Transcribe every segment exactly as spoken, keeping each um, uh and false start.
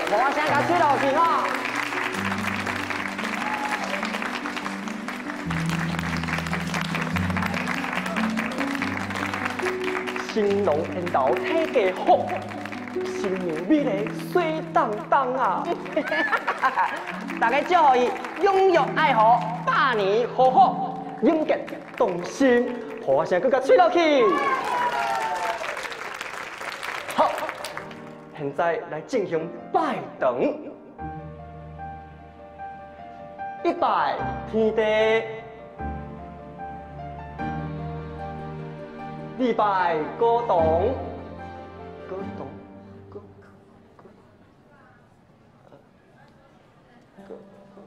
大声甲吹落去吼！新郎缘投体格好，新娘美丽水当当啊！大家祝福伊永浴爱河，百年好好，永结同心。大声搁甲吹落去！好，现在来进行拜堂。一拜天地。 礼拜高堂，高堂，高高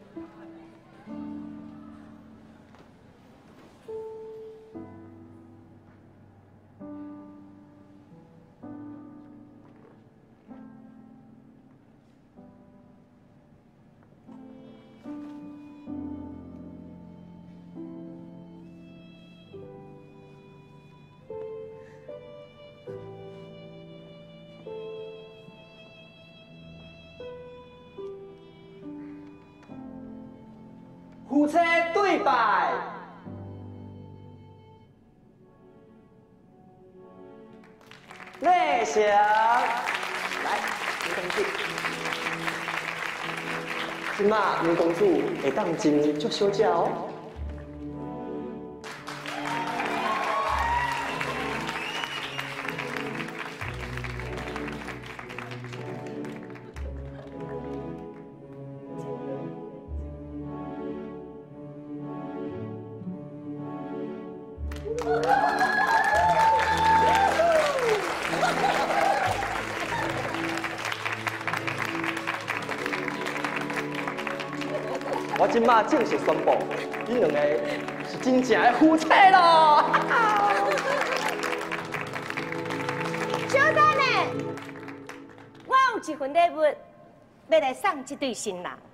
夫妻对拜，内祥，来，女公主，今嘛女公主会当真足小姐哦。 我今麦正式宣布，你两个是真正的夫妻咯！ 小等呢，我有一份礼物要来送这对新人。